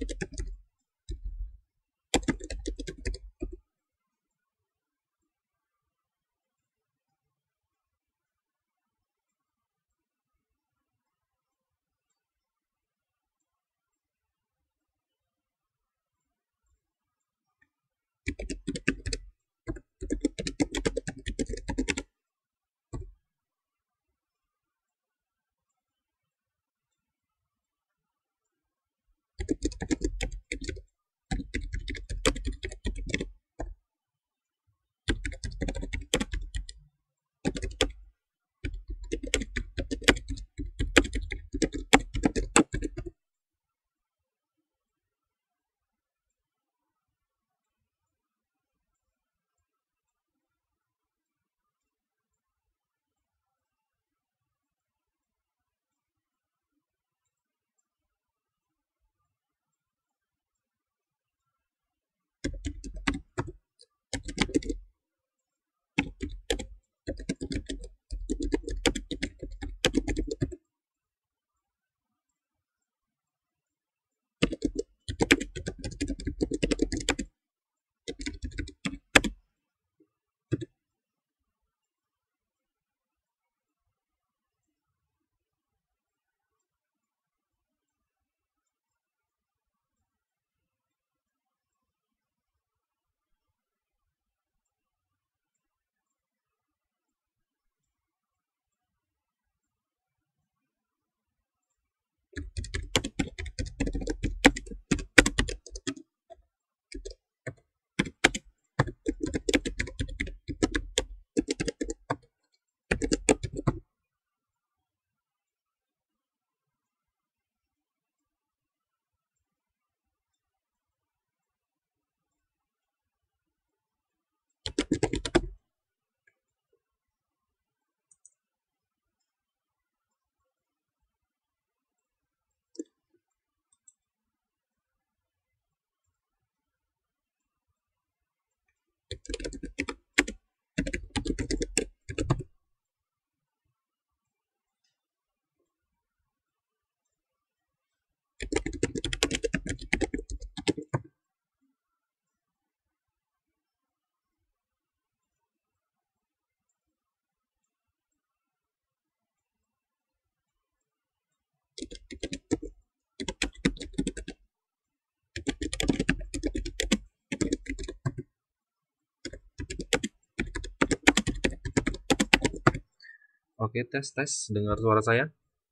Oke, tes, dengar suara saya?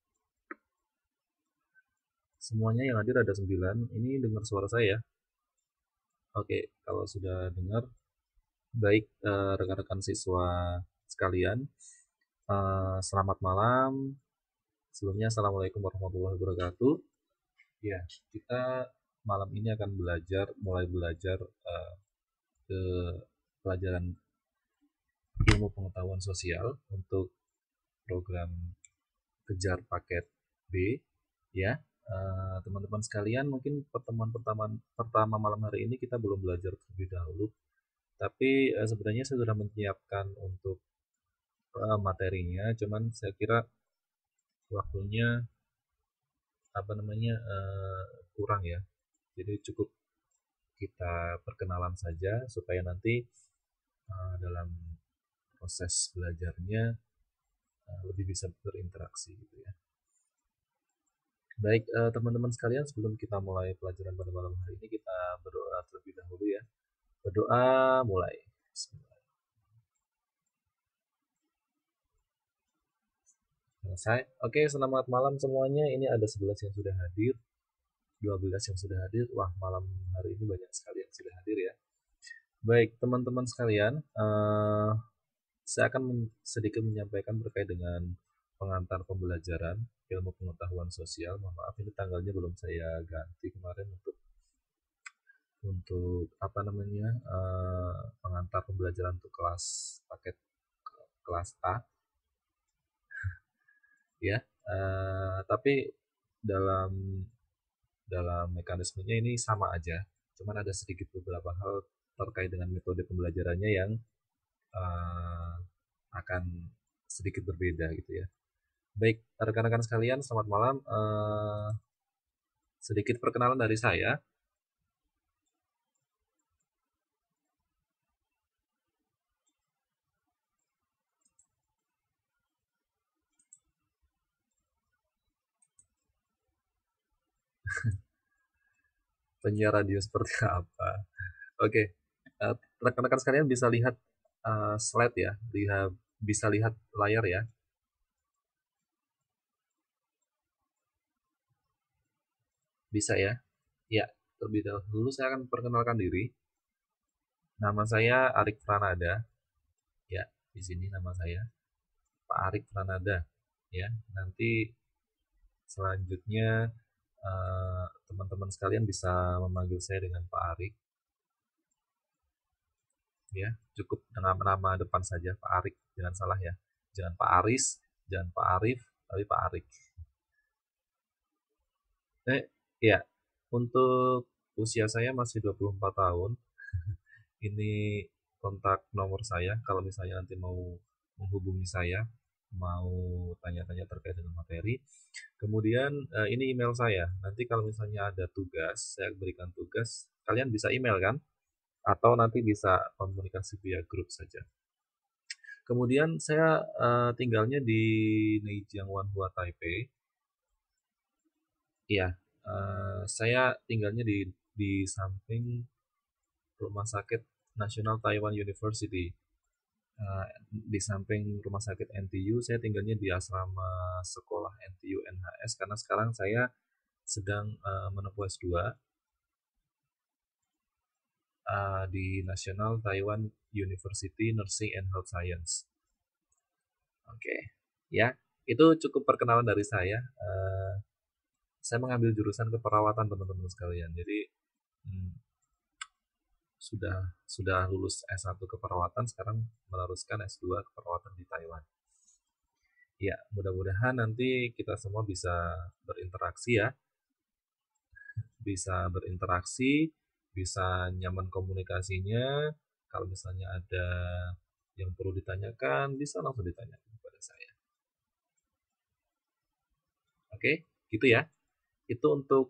Semuanya yang hadir ada 9, ini dengar suara saya? Oke, kalau sudah dengar, baik rekan-rekan siswa sekalian, selamat malam. Sebelumnya, Assalamualaikum warahmatullahi wabarakatuh. Ya, kita malam ini akan mulai belajar ke pelajaran ilmu pengetahuan sosial untuk program kejar paket B, ya. Teman-teman sekalian, mungkin pertemuan pertama malam hari ini kita belum belajar terlebih dahulu, tapi sebenarnya saya sudah menyiapkan untuk materinya, cuman saya kira waktunya kurang ya, jadi cukup kita perkenalan saja supaya nanti dalam proses belajarnya lebih bisa berinteraksi gitu ya. Baik, teman-teman sekalian, sebelum kita mulai pelajaran pada malam hari ini, kita berdoa terlebih dahulu ya. Berdoa, mulai. Bismillah. Selesai. Oke, selamat malam semuanya. Ini ada 11 yang sudah hadir, 12 yang sudah hadir. Wah, malam hari ini banyak sekali yang sudah hadir ya. Baik, teman-teman sekalian, saya akan sedikit menyampaikan terkait dengan pengantar pembelajaran ilmu pengetahuan sosial. Mohon maaf, ini tanggalnya belum saya ganti kemarin untuk pengantar pembelajaran untuk kelas paket kelas A ya. Tapi dalam mekanismenya ini sama aja, cuman ada sedikit beberapa hal terkait dengan metode pembelajarannya yang akan sedikit berbeda gitu ya. Baik, rekan-rekan sekalian, selamat malam. Sedikit perkenalan dari saya. Penyiar radio seperti apa? Oke, rekan-rekan sekalian bisa lihat slide ya, bisa lihat layar ya. Bisa ya? Ya, terlebih dahulu saya akan perkenalkan diri. Nama saya Arik Pranada. Ya, di sini nama saya Pak Arik Pranada. Ya, nanti selanjutnya teman-teman sekalian bisa memanggil saya dengan Pak Arik. Ya, cukup dengan nama depan saja Pak Arik, jangan salah ya. Jangan Pak Aris, jangan Pak Arif, tapi Pak Arik. Ya, untuk usia saya masih 24 tahun. Ini kontak nomor saya kalau misalnya nanti mau menghubungi saya, mau tanya-tanya terkait dengan materi. Kemudian ini email saya. Nanti kalau misalnya ada tugas, saya berikan tugas, kalian bisa email kan? Atau nanti bisa komunikasi via grup saja. Kemudian saya tinggalnya di Neijiang Wanhua Taipei. Iya, saya tinggalnya di samping Rumah Sakit Nasional Taiwan University. Di samping Rumah Sakit NTU, saya tinggalnya di asrama sekolah NTU NHS karena sekarang saya sedang menempuh S2 di National Taiwan University Nursing and Health Science. Oke, ya, itu cukup perkenalan dari saya. Saya mengambil jurusan keperawatan teman-teman sekalian. Jadi hmm, sudah lulus S1 keperawatan, sekarang meneruskan S2 keperawatan di Taiwan. Ya, mudah-mudahan nanti kita semua bisa berinteraksi ya, bisa berinteraksi, bisa nyaman komunikasinya. Kalau misalnya ada yang perlu ditanyakan, bisa langsung ditanyakan kepada saya. Oke, gitu ya. Itu untuk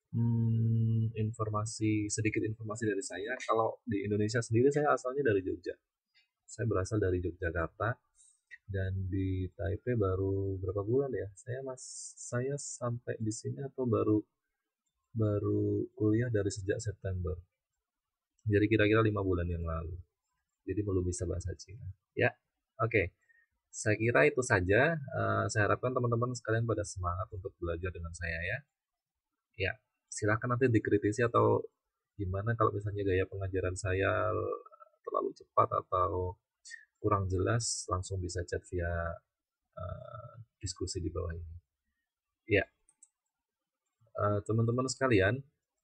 sedikit informasi dari saya. Kalau di Indonesia sendiri saya asalnya dari Jogja. Saya berasal dari Yogyakarta dan di Taipei baru berapa bulan ya? Saya sampai di sini atau baru baru kuliah dari sejak September. Jadi kira-kira 5 bulan yang lalu. Jadi belum bisa bahasa Cina. Ya, oke. Saya kira itu saja. Saya harapkan teman-teman sekalian pada semangat untuk belajar dengan saya ya. Ya, silahkan nanti dikritisi atau gimana kalau misalnya gaya pengajaran saya terlalu cepat atau kurang jelas, langsung bisa chat via diskusi di bawah ini. Ya, teman-teman sekalian,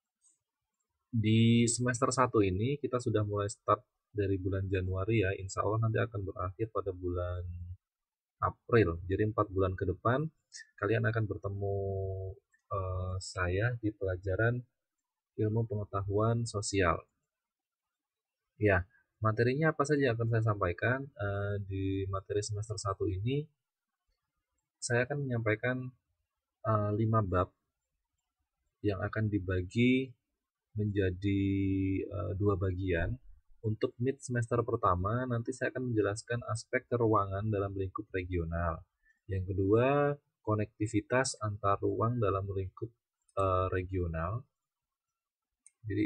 di semester 1 ini kita sudah mulai start dari bulan Januari ya, insya Allah nanti akan berakhir pada bulan April. Jadi 4 bulan ke depan kalian akan bertemu saya di pelajaran ilmu pengetahuan sosial. Ya, materinya apa saja yang akan saya sampaikan di materi semester 1 ini. Saya akan menyampaikan 5 bab yang akan dibagi menjadi 2 bagian. Untuk mid semester pertama, nanti saya akan menjelaskan aspek keruangan dalam lingkup regional. Yang kedua, konektivitas antar ruang dalam lingkup regional. Jadi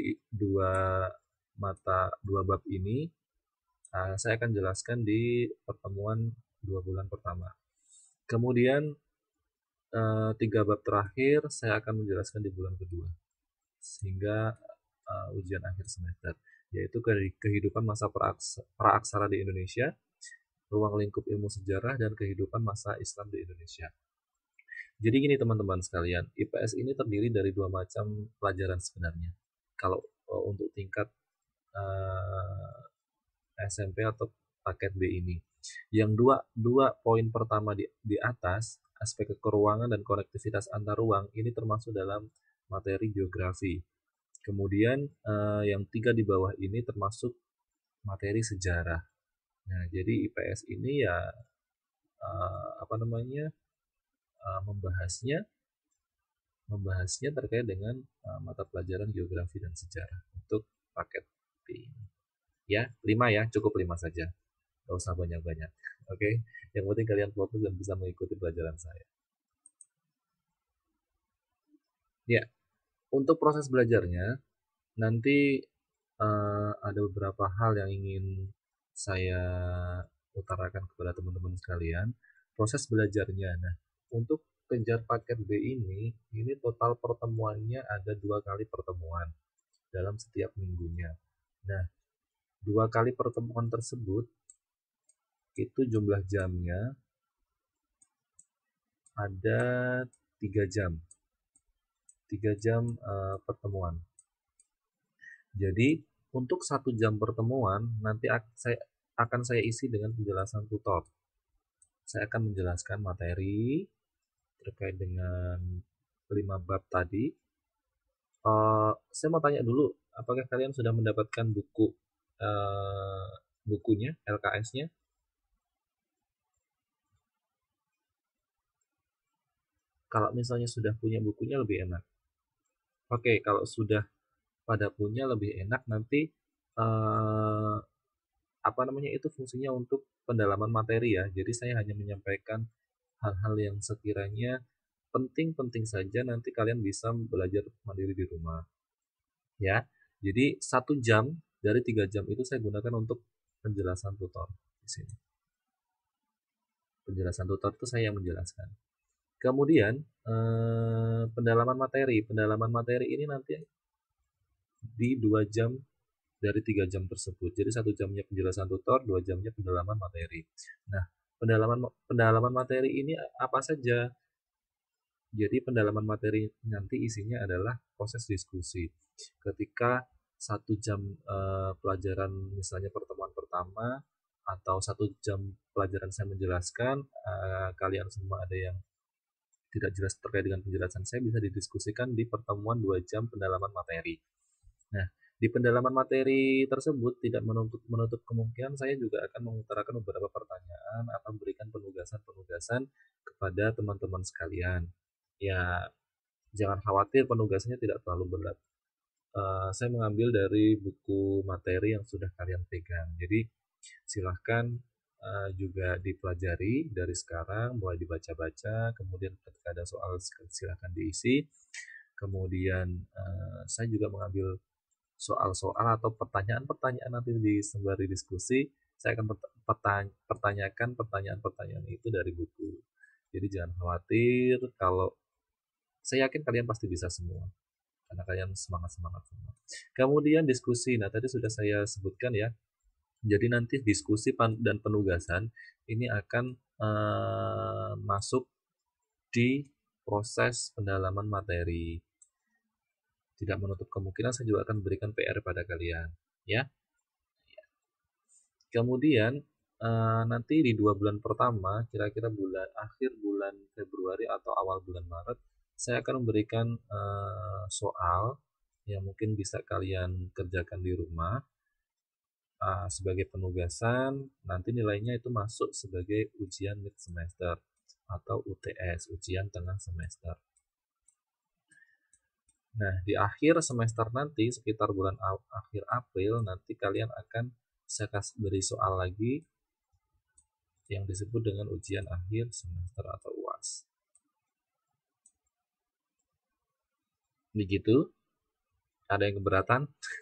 dua bab ini saya akan jelaskan di pertemuan 2 bulan pertama. Kemudian 3 bab terakhir saya akan menjelaskan di bulan kedua sehingga ujian akhir semester, yaitu kehidupan masa praaksara di Indonesia, ruang lingkup ilmu sejarah, dan kehidupan masa Islam di Indonesia. Jadi gini teman-teman sekalian, IPS ini terdiri dari 2 macam pelajaran sebenarnya. Kalau untuk tingkat SMP atau paket B ini, yang dua poin pertama di atas, aspek keruangan dan konektivitas antar ruang, ini termasuk dalam materi geografi. Kemudian yang 3 di bawah ini termasuk materi sejarah. Nah, jadi IPS ini ya membahasnya membahasnya terkait dengan mata pelajaran geografi dan sejarah untuk paket B ini. Ya, 5 ya, cukup 5 saja. Gak usah banyak-banyak. Oke, yang penting kalian fokus dan bisa mengikuti pelajaran saya. Ya, untuk proses belajarnya, nanti ada beberapa hal yang ingin saya utarakan kepada teman-teman sekalian. Proses belajarnya, nah, untuk kejar paket B ini total pertemuannya ada 2 kali pertemuan dalam setiap minggunya. Nah, 2 kali pertemuan tersebut itu jumlah jamnya ada 3 jam. 3 jam pertemuan. Jadi untuk 1 jam pertemuan nanti akan saya isi dengan penjelasan tutor. Saya akan menjelaskan materi terkait dengan 5 bab tadi. Saya mau tanya dulu, apakah kalian sudah mendapatkan bukunya, LKS-nya? Kalau misalnya sudah punya bukunya lebih enak. Oke, kalau sudah pada punya lebih enak nanti eh, apa namanya itu fungsinya untuk pendalaman materi ya. Jadi saya hanya menyampaikan hal-hal yang sekiranya penting-penting saja nanti kalian bisa belajar mandiri di rumah. Ya, jadi 1 jam dari 3 jam itu saya gunakan untuk penjelasan tutor di sini. Penjelasan tutor itu saya yang menjelaskan. Kemudian pendalaman materi ini nanti di 2 jam dari 3 jam tersebut. Jadi 1 jamnya penjelasan tutor, 2 jamnya pendalaman materi. Nah, pendalaman materi ini apa saja? Jadi pendalaman materi nanti isinya adalah proses diskusi. Ketika 1 jam pelajaran misalnya pertemuan pertama atau 1 jam pelajaran saya menjelaskan, kalian semua ada yang tidak jelas terkait dengan penjelasan saya bisa didiskusikan di pertemuan 2 jam pendalaman materi. Nah, di pendalaman materi tersebut tidak menutup kemungkinan saya juga akan mengutarakan beberapa pertanyaan atau memberikan penugasan-penugasan kepada teman-teman sekalian. Ya, jangan khawatir penugasannya tidak terlalu berat. Saya mengambil dari buku materi yang sudah kalian pegang. Jadi silahkan juga dipelajari dari sekarang, mulai dibaca-baca, kemudian ketika ada soal silahkan diisi. Kemudian saya juga mengambil soal-soal atau pertanyaan-pertanyaan nanti di sembari diskusi, saya akan pertanyakan pertanyaan-pertanyaan itu dari buku. Jadi jangan khawatir kalau saya yakin kalian pasti bisa semua karena kalian semangat-semangat semua. Kemudian diskusi. Nah, tadi sudah saya sebutkan ya. Jadi nanti diskusi dan penugasan ini akan masuk di proses pendalaman materi. Tidak menutup kemungkinan saya juga akan berikan PR pada kalian, ya. Kemudian nanti di 2 bulan pertama, kira-kira akhir bulan Februari atau awal bulan Maret, saya akan memberikan soal yang mungkin bisa kalian kerjakan di rumah sebagai penugasan. Nanti nilainya itu masuk sebagai ujian mid semester atau UTS, ujian tengah semester. Nah, di akhir semester nanti, sekitar bulan akhir April, nanti kalian akan saya kasih beri soal lagi yang disebut dengan ujian akhir semester atau UAS. Begitu? Ada yang keberatan?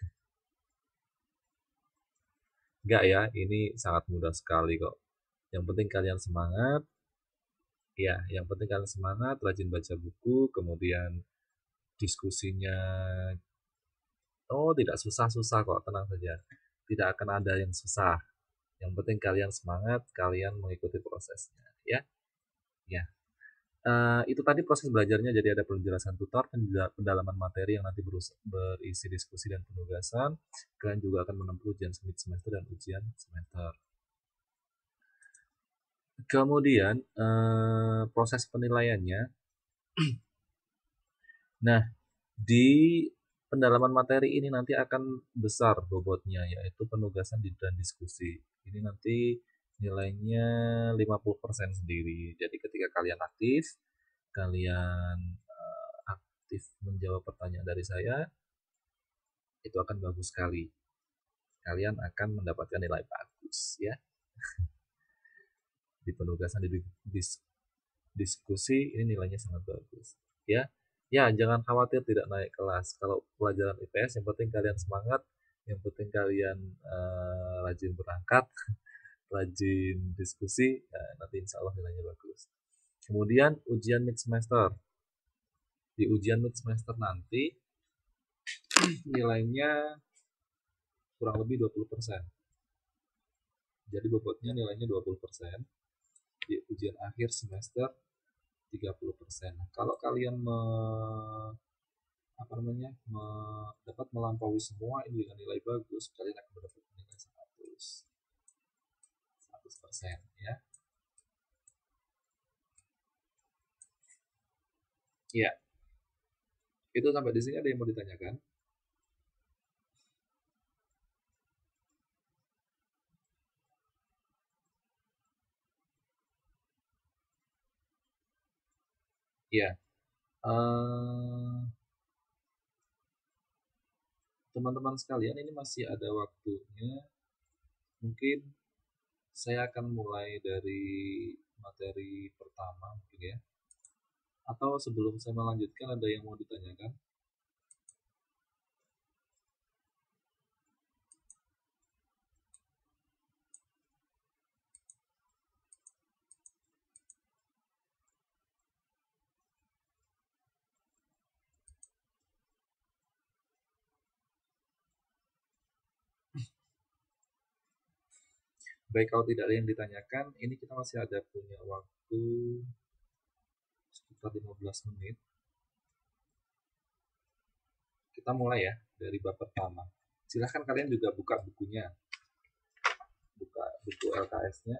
Enggak ya, ini sangat mudah sekali kok. Yang penting kalian semangat. Ya, yang penting kalian semangat, rajin baca buku, kemudian diskusinya. Oh, tidak susah-susah kok, tenang saja. Tidak akan ada yang susah. Yang penting kalian semangat, kalian mengikuti prosesnya, ya. Ya. Itu tadi proses belajarnya, jadi ada penjelasan tutor, pendalaman materi yang nanti berisi diskusi dan penugasan. Kalian juga akan menempuh ujian mid semester dan ujian semester. Kemudian proses penilaiannya. Nah, di pendalaman materi ini nanti akan besar bobotnya, yaitu penugasan dan diskusi. Ini nanti nilainya 50% sendiri. Jadi ketika kalian aktif, kalian aktif menjawab pertanyaan dari saya, itu akan bagus sekali. Kalian akan mendapatkan nilai bagus ya. Di penugasan di diskusi ini nilainya sangat bagus ya. Ya, jangan khawatir tidak naik kelas. Kalau pelajaran IPS yang penting kalian semangat, yang penting kalian rajin berangkat, rajin diskusi, nanti insya Allah nilainya bagus. Kemudian ujian mid semester. Di ujian mid semester nanti nilainya kurang lebih 20%. Jadi bobotnya nilainya 20%. Di ujian akhir semester 30%. Nah, kalau kalian dapat melampaui semua ini dengan nilai bagus, kalian akan mendapatkan nilai 100% ya. Iya. Itu sampai di sini ada yang mau ditanyakan? Iya. Teman-teman sekalian, ini masih ada waktunya. Mungkin saya akan mulai dari materi pertama mungkin ya. Atau sebelum saya melanjutkan ada yang mau ditanyakan? Baik, kalau tidak ada yang ditanyakan, ini kita masih ada punya waktu sekitar 15 menit. Kita mulai ya dari bab pertama. Silahkan kalian juga buka bukunya, buka buku LKS-nya,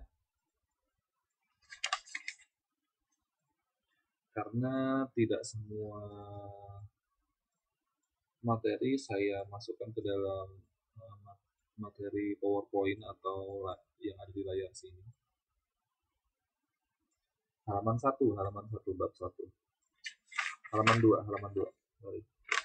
karena tidak semua materi saya masukkan ke dalam materi PowerPoint atau yang ada di layar sini. Halaman 1, bab 1. Halaman 2. Sorry.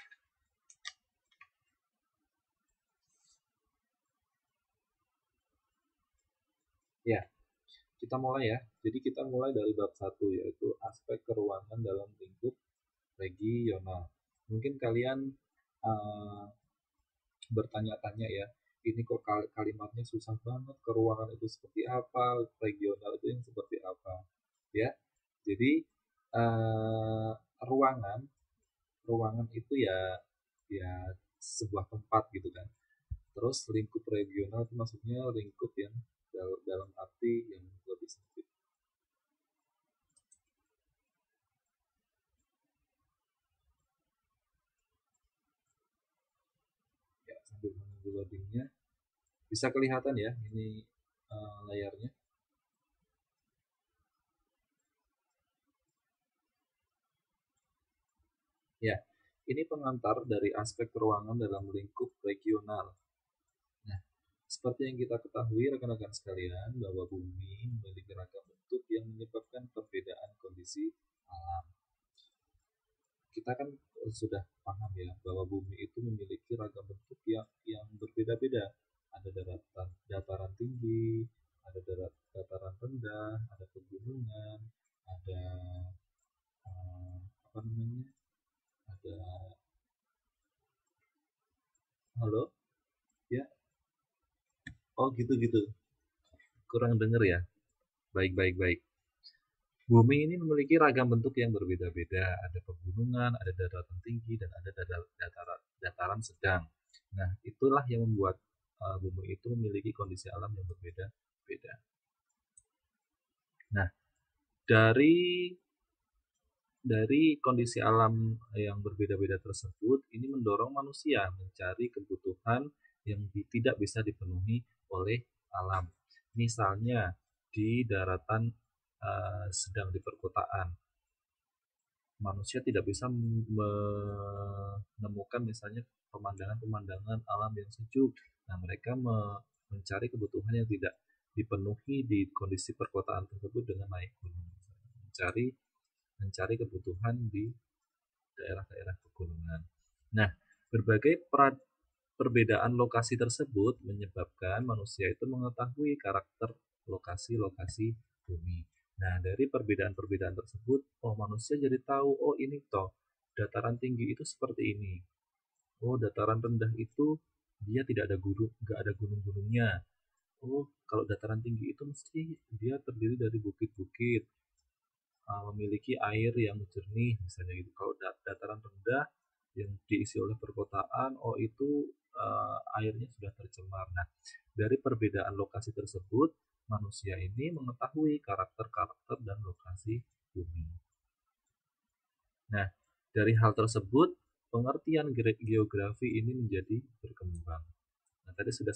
Ya, kita mulai ya. Jadi kita mulai dari bab 1, yaitu aspek keruangan dalam lingkup regional. Mungkin kalian bertanya-tanya ya, ini kok kalimatnya susah banget, keruangan itu seperti apa, regional itu yang seperti apa ya. Jadi ruangan itu ya sebuah tempat gitu kan. Terus lingkup regional itu maksudnya lingkup yang dalam arti yang lebih sempit. Ya, sambil menunggu loadingnya, bisa kelihatan ya ini layarnya. Ya, ini pengantar dari aspek ruangan dalam lingkup regional. Nah, seperti yang kita ketahui rekan-rekan sekalian bahwa bumi memiliki ragam bentuk yang menyebabkan perbedaan kondisi alam. Kita kan sudah paham ya bahwa bumi itu memiliki ragam bentuk yang berbeda-beda. Ada dataran tinggi, ada dataran rendah, ada pegunungan, ada apa namanya? Ada halo? Ya. Oh, gitu-gitu. Kurang denger ya. Baik, baik, baik. Bumi ini memiliki ragam bentuk yang berbeda-beda. Ada pegunungan, ada dataran tinggi, dan ada dataran sedang. Nah, itulah yang membuat bumi itu memiliki kondisi alam yang berbeda-beda. Nah, dari kondisi alam yang berbeda-beda tersebut, ini mendorong manusia mencari kebutuhan yang tidak bisa dipenuhi oleh alam. Misalnya di daratan sedang di perkotaan, manusia tidak bisa menemukan misalnya pemandangan-pemandangan alam yang sejuk. Nah, mereka mencari kebutuhan yang tidak dipenuhi di kondisi perkotaan tersebut dengan naik gunung, mencari kebutuhan di daerah-daerah pegunungan. Nah, berbagai perbedaan lokasi tersebut menyebabkan manusia itu mengetahui karakter lokasi-lokasi bumi. Nah, dari perbedaan-perbedaan tersebut, oh manusia jadi tahu, oh ini toh dataran tinggi itu seperti ini. Oh, dataran rendah itu dia tidak ada gunung, nggak ada gunung-gunungnya. Oh, kalau dataran tinggi itu mesti dia terdiri dari bukit-bukit, memiliki air yang jernih misalnya gitu. Kalau dataran rendah yang diisi oleh perkotaan, oh itu airnya sudah tercemar. Nah, dari perbedaan lokasi tersebut, manusia ini mengetahui karakter-karakter dan lokasi bumi. Nah, dari hal tersebut, pengertian geografi ini menjadi berkembang. Nah, tadi sudah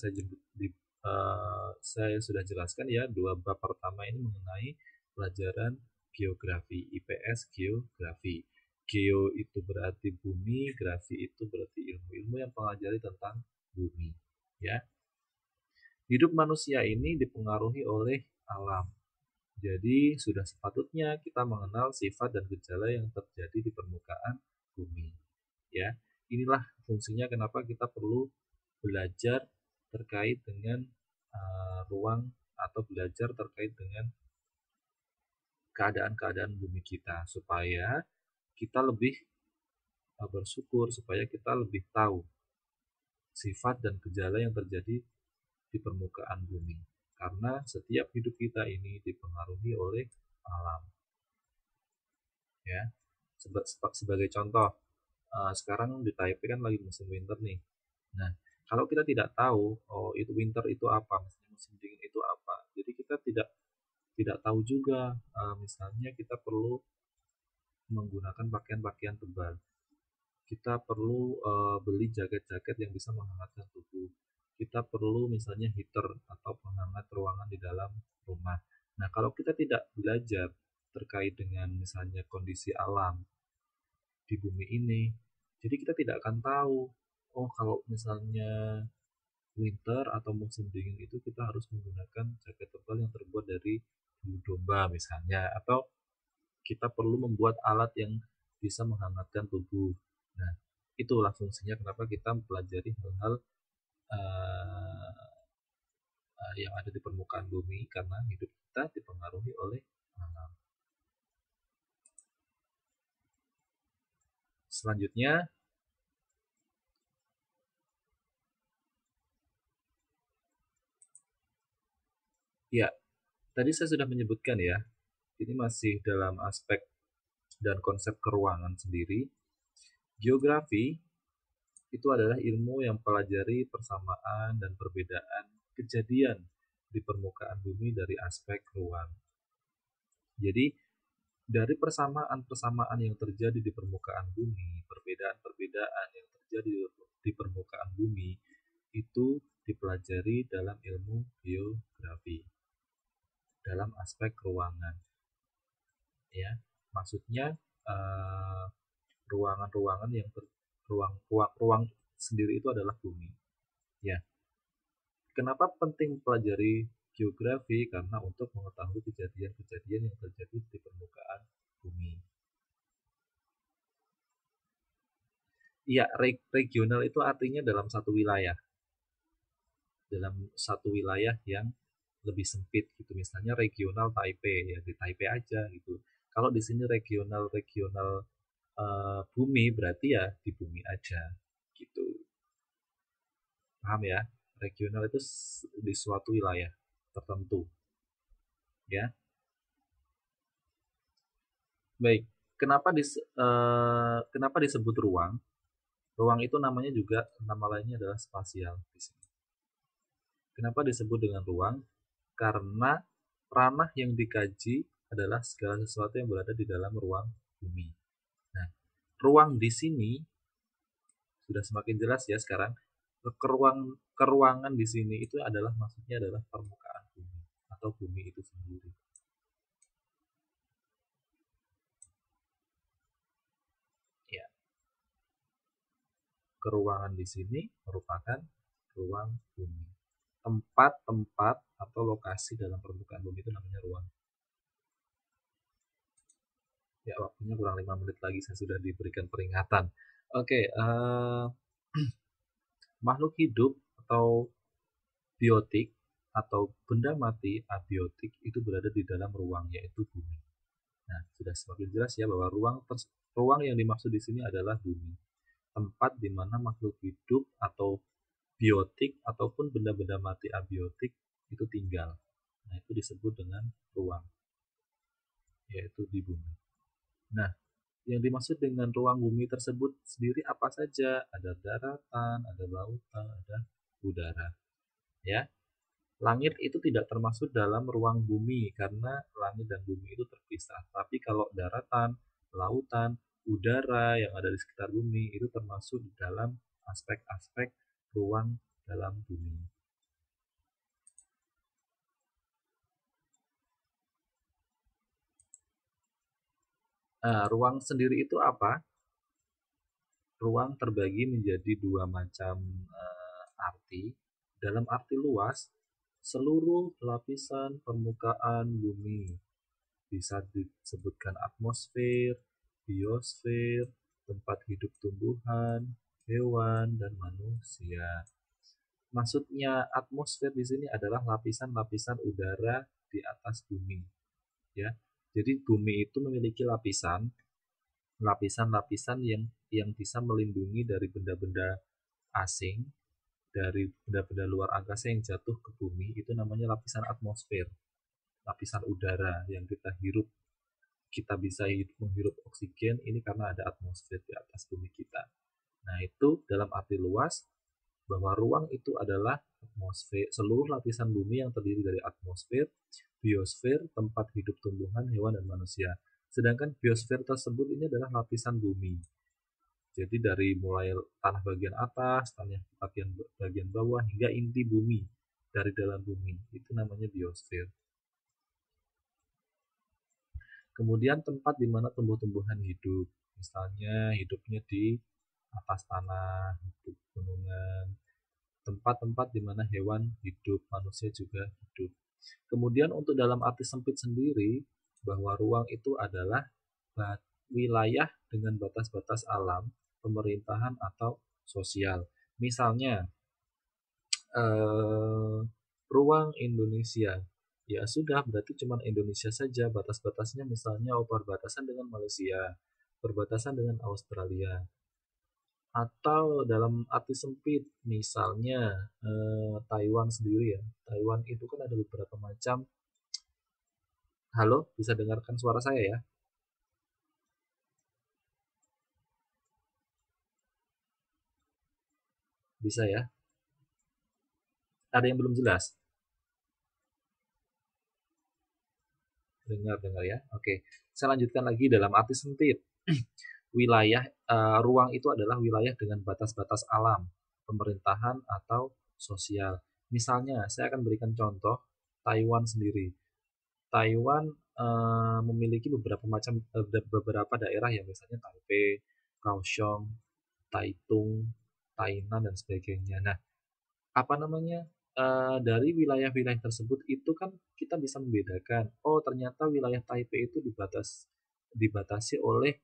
saya sudah jelaskan ya, dua bab pertama ini mengenai pelajaran geografi, IPS geografi. Geo itu berarti bumi, grafi itu berarti ilmu-ilmu yang mempelajari tentang bumi. Ya, hidup manusia ini dipengaruhi oleh alam. Jadi sudah sepatutnya kita mengenal sifat dan gejala yang terjadi di permukaan bumi. Ya, inilah fungsinya kenapa kita perlu belajar terkait dengan ruang atau belajar terkait dengan keadaan-keadaan bumi kita supaya kita lebih bersyukur, supaya kita lebih tahu sifat dan gejala yang terjadi di permukaan bumi. Karena setiap hidup kita ini dipengaruhi oleh alam. Ya, sebagai contoh, sekarang di Taipei kan lagi musim winter nih. Nah, kalau kita tidak tahu, oh itu winter itu apa, misalnya musim dingin itu apa, jadi kita tidak tahu juga, misalnya kita perlu menggunakan pakaian-pakaian tebal. Kita perlu beli jaket-jaket yang bisa menghangatkan tubuh. Kita perlu misalnya heater atau penghangat ruangan di dalam rumah. Nah, kalau kita tidak belajar terkait dengan misalnya kondisi alam di bumi ini, jadi kita tidak akan tahu, oh kalau misalnya winter atau musim dingin itu kita harus menggunakan jaket tebal yang terbuat dari bulu domba misalnya, atau kita perlu membuat alat yang bisa menghangatkan tubuh. Nah, itulah fungsinya kenapa kita mempelajari hal-hal yang ada di permukaan bumi, karena hidup kita dipengaruhi oleh alam. Selanjutnya, ya, tadi saya sudah menyebutkan ya, ini masih dalam aspek dan konsep keruangan sendiri. Geografi itu adalah ilmu yang mempelajari persamaan dan perbedaan kejadian di permukaan bumi dari aspek ruang. Jadi, dari persamaan-persamaan yang terjadi di permukaan bumi, perbedaan-perbedaan yang terjadi di permukaan bumi, itu dipelajari dalam ilmu geografi, dalam aspek ruangan. Ya, maksudnya ruangan-ruangan yang ruang sendiri itu adalah bumi. Ya, kenapa penting pelajari geografi? Karena untuk mengetahui kejadian-kejadian yang terjadi di permukaan bumi. Iya, regional itu artinya dalam satu wilayah. Dalam satu wilayah yang lebih sempit gitu. Misalnya regional Taipei, ya di Taipei aja gitu. Kalau di sini regional bumi berarti ya di bumi aja gitu. Paham ya? Regional itu di suatu wilayah tertentu. Ya. Baik. Kenapa disebut ruang? Ruang itu namanya juga, nama lainnya adalah spasial di sini. Kenapa disebut dengan ruang? Karena ranah yang dikaji adalah segala sesuatu yang berada di dalam ruang bumi. Nah, ruang di sini sudah semakin jelas ya sekarang. Keruangan di sini itu adalah maksudnya adalah permukaan bumi atau bumi itu sendiri. Ya. Keruangan di sini merupakan ruang bumi. Tempat-tempat atau lokasi dalam permukaan bumi itu namanya ruang. Ya, waktunya kurang 5 menit lagi, saya sudah diberikan peringatan. Oke, makhluk hidup atau biotik atau benda mati abiotik itu berada di dalam ruang, yaitu bumi. Nah, sudah semakin jelas ya bahwa ruang yang dimaksud di sini adalah bumi, tempat di mana makhluk hidup atau biotik ataupun benda-benda mati abiotik itu tinggal. Nah, itu disebut dengan ruang, yaitu di bumi. Nah, yang dimaksud dengan ruang bumi tersebut sendiri apa saja? Ada daratan, ada lautan, ada udara. Ya, langit itu tidak termasuk dalam ruang bumi karena langit dan bumi itu terpisah. Tapi kalau daratan, lautan, udara yang ada di sekitar bumi itu termasuk di dalam aspek-aspek ruang dalam bumi. Ruang sendiri itu apa? Ruang terbagi menjadi dua macam arti. Dalam arti luas, seluruh lapisan permukaan bumi bisa disebutkan atmosfer, biosfer, tempat hidup tumbuhan, hewan, dan manusia. Maksudnya atmosfer di sini adalah lapisan-lapisan udara di atas bumi, ya. Jadi bumi itu memiliki lapisan-lapisan yang bisa melindungi dari benda-benda asing, dari benda-benda luar angkasa yang jatuh ke bumi, itu namanya lapisan atmosfer, lapisan udara yang kita hirup. Kita bisa menghirup oksigen ini karena ada atmosfer di atas bumi kita. Nah, itu dalam arti luas bahwa ruang itu adalah atmosfer, seluruh lapisan bumi yang terdiri dari atmosfer, biosfer, tempat hidup tumbuhan, hewan, dan manusia. Sedangkan biosfer tersebut ini adalah lapisan bumi. Jadi dari mulai tanah bagian atas, tanah bagian bawah, hingga inti bumi, dari dalam bumi. Itu namanya biosfer. Kemudian tempat di mana tumbuh-tumbuhan hidup. Misalnya hidupnya di atas tanah, hidup gunungan. Tempat-tempat di mana hewan hidup, manusia juga hidup. Kemudian untuk dalam arti sempit sendiri, bahwa ruang itu adalah wilayah dengan batas-batas alam, pemerintahan, atau sosial. Misalnya, ruang Indonesia. Ya sudah, berarti cuma Indonesia saja batas-batasnya, misalnya perbatasan dengan Malaysia, perbatasan dengan Australia. Atau dalam arti sempit, misalnya Taiwan sendiri ya. Taiwan itu kan ada beberapa macam. Halo, bisa dengarkan suara saya ya? Bisa ya? Ada yang belum jelas? Dengar ya. Oke, saya lanjutkan lagi dalam arti sempit. Wilayah ruang itu adalah wilayah dengan batas-batas alam, pemerintahan atau sosial. Misalnya, saya akan berikan contoh Taiwan sendiri. Taiwan memiliki beberapa daerah yang misalnya Taipei, Kaohsiung, Taitung, Tainan dan sebagainya. Nah, apa namanya? Dari wilayah-wilayah tersebut itu kan kita bisa membedakan. Oh, ternyata wilayah Taipei itu dibatasi oleh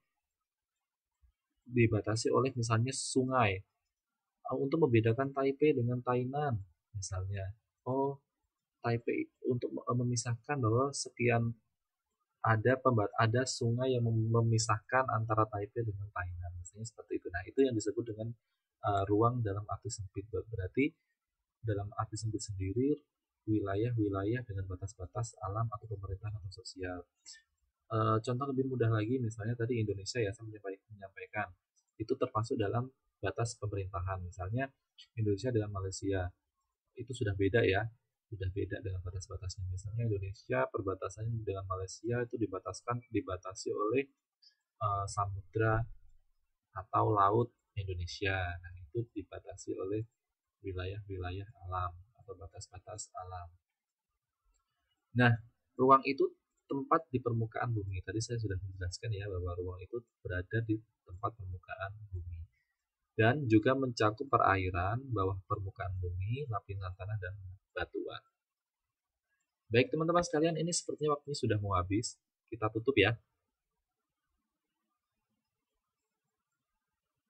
misalnya sungai. Untuk membedakan Taipei dengan Tainan misalnya. Oh, Taipei untuk memisahkan bahwa sekian ada sungai yang memisahkan antara Taipei dengan Tainan, misalnya seperti itu. Nah, itu yang disebut dengan ruang dalam arti sempit. Berarti dalam arti sempit sendiri wilayah-wilayah dengan batas-batas alam atau pemerintahan atau sosial. Contoh lebih mudah lagi, misalnya tadi Indonesia ya, saya menyampaikan itu termasuk dalam batas pemerintahan. Misalnya Indonesia dengan Malaysia itu sudah beda ya, sudah beda dengan batas-batasnya. Misalnya Indonesia perbatasannya dengan Malaysia itu dibatasi oleh samudra atau laut Indonesia. Nah, itu dibatasi oleh wilayah-wilayah alam atau batas-batas alam. Nah, ruang itu tempat di permukaan bumi. Tadi saya sudah menjelaskan ya bahwa ruang itu berada di tempat permukaan bumi dan juga mencakup perairan, bawah permukaan bumi, lapisan tanah, dan batuan. Baik teman-teman sekalian, ini sepertinya waktunya sudah mau habis. Kita tutup ya.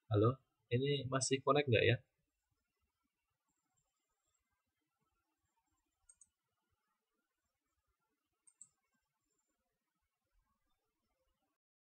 Halo, ini masih connect nggak ya?